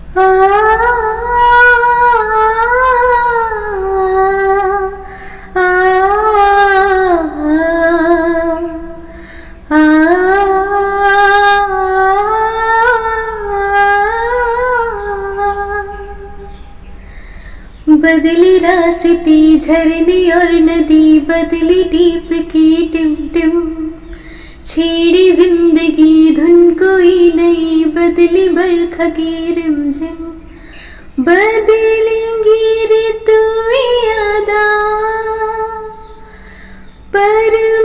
आ, आ, आ, बदली रास्ते झरने और नदी, बदली टीप की टिम टिम, छेड़ी जिंदगी धुन कोई नई, बदली बरखा की रिमझिम, बदलेंगी ऋतुएं यादा पर